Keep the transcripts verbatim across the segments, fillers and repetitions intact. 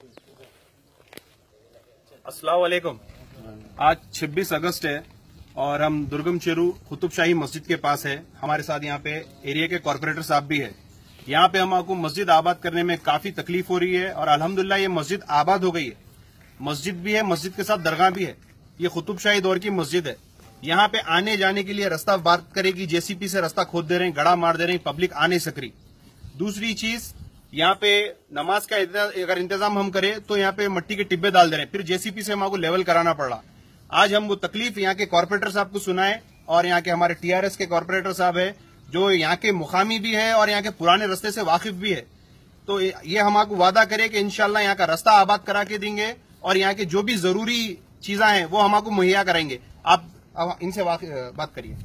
अस्सलाम वालेकुम। आज छब्बीस अगस्त है और हम दुर्गम चेरू कुतुबशाही मस्जिद के पास है। हमारे साथ यहाँ पे एरिया के कॉर्पोरेटर साहब भी है। यहाँ पे हमको मस्जिद आबाद करने में काफी तकलीफ हो रही है और अल्हम्दुलिल्लाह ये मस्जिद आबाद हो गई है। मस्जिद भी है, मस्जिद के साथ दरगाह भी है। ये कुतुबशाही दौर की मस्जिद है। यहाँ पे आने जाने के लिए रास्ता बात करेगी, जेसीपी से रास्ता खोद दे रहे हैं, गड़ा मार दे रहे हैं, पब्लिक आ नहीं सक रही। दूसरी चीज, यहाँ पे नमाज का अगर इंतजाम हम करें तो यहाँ पे मट्टी के टिब्बे डाल दे रहे हैं, फिर जेसीपी से हमको लेवल कराना पड़ रहा। आज हम वो तकलीफ यहाँ के कॉर्पोरेटर साहब को सुनाए और यहाँ के हमारे टीआरएस के कॉर्पोरेटर साहब है जो यहाँ के मुकामी भी है और यहाँ के पुराने रास्ते से वाकिफ भी है। तो ये हम आपको वादा करें कि इंशाल्लाह यहाँ का रास्ता आबाद करा के देंगे और यहाँ के जो भी जरूरी चीजें हैं वो हम आपको मुहैया कराएंगे। आप इनसे बात करिए।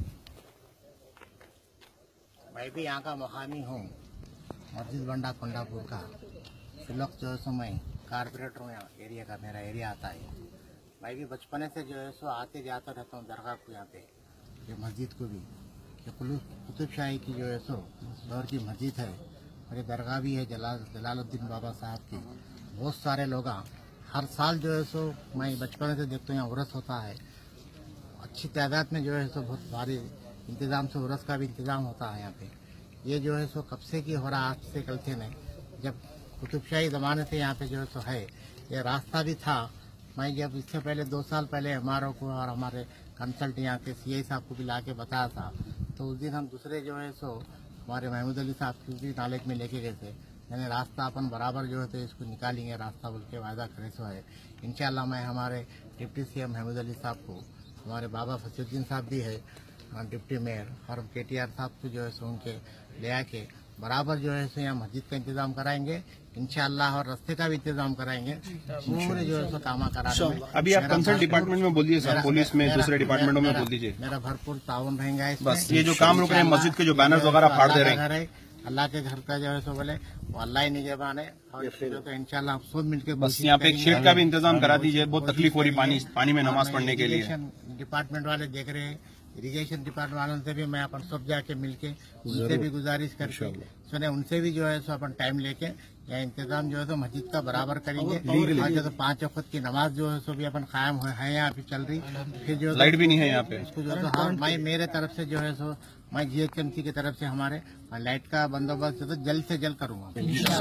मैं भी यहाँ का मुकामी हूँ, मस्जिद बंडा कुंडापुर का। फिलहाल जो है सो मैं कारपोरेटर हूँ, एरिया का मेरा एरिया आता है। मैं भी बचपने से जो है सो आते जाता रहता हूँ दरगाह को, यहाँ पे ये मस्जिद को भी। ये कुतुबशाही की जो है सो दौर की मस्जिद है और ये दरगाह भी है जलाल जलालुद्दीन बाबा साहब की। बहुत सारे लोग हर साल जो है सो मैं बचपन से देखता हूँ यहाँ उर्स होता है। अच्छी तादाद में जो है सो बहुत भारी इंतज़ाम से उर्स का भी इंतज़ाम होता है यहाँ पे। ये जो है सो कब से की हो रहा, आज से कल से नहीं, जब कुतुबशाही ज़माने से यहाँ पे जो है सो है। ये रास्ता भी था। मैं जब इससे पहले दो साल पहले एमआरओ को और हमारे कंसल्ट यहाँ के सीआई साहब को भी ला के बताया था, तो उस दिन हम दूसरे जो है सो हमारे महमूद अली साहब की भी नॉलेज में लेके गए थे। यानी रास्ता अपन बराबर जो है तो इसको निकालेंगे रास्ता बोल के वायदा करे सो है। इंशाल्लाह मैं हमारे डिप्टी सीएम महमूद अली साहब को, हमारे बाबा फसीउद्दीन साहब भी है डिप्टी मेयर, और के टी आर साहब को जो है सो उनके ले आके बराबर जो है सो यहाँ मस्जिद का इंतजाम कराएंगे इंशाल्लाह, और रास्ते का भी इंतजाम कराएंगे। पूरे जो है सो काम करा। अभी आप कंसर्न डिपार्टमेंट में बोल दीजिए सर, पुलिस में, दूसरे डिपार्टमेंटों में बोल दीजिए। मेरा भरपूर ताउन रहेगा। बस ये जो काम रुक रहे हैं, मस्जिद के जो बैनर वगैरह फाड़ दे रहे हैं, अल्लाह के घर का जो है सो बोले वो अल्लाह ही निगहबान है। और तो इंशाल्लाह आप सब मिलकर बस यहाँ पे एक शेड का भी इंतजाम करा दीजिए। बहुत तकलीफ हो रही पानी पानी में नमाज पढ़ने के लिए। डिपार्टमेंट वाले देख रहे हैं, इरिगेशन डिपार्टमेंट वालों से भी मैं अपन सब जाके मिलके उनसे भी गुजारिश करके सुने, उनसे भी जो है सो अपन टाइम लेके या इंतजाम जो है तो मस्जिद का बराबर करेंगे। और जो तो पांच वक्त की नमाज जो है सो भी अपन कायम है यहाँ पे चल रही। फिर जो लाइट भी नहीं है यहाँ पे, उसको जो है तो मैं मेरे तरफ से जो है सो मैं जीएचएमसी की तरफ से हमारे लाइट का बंदोबस्त तो जल्द से जल्द करूँगा।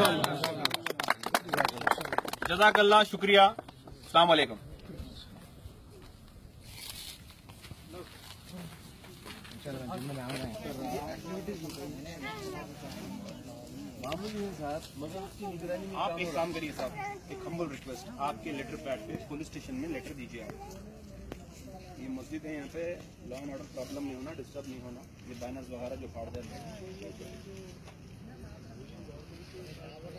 जज़ाकल्लाह, शुक्रिया, अस्सलाम वालेकुम। आप एक काम करिए साहब, एक हम्बल रिक्वेस्ट, आपके लेटर पैड पे पुलिस स्टेशन में लेटर दीजिए आप। ये मस्जिद है, यहाँ पे लॉ एंड ऑर्डर प्रॉब्लम नहीं होना, डिस्टर्ब नहीं होना। ये बैनर्स वगैरह जो फाड़ देते हैं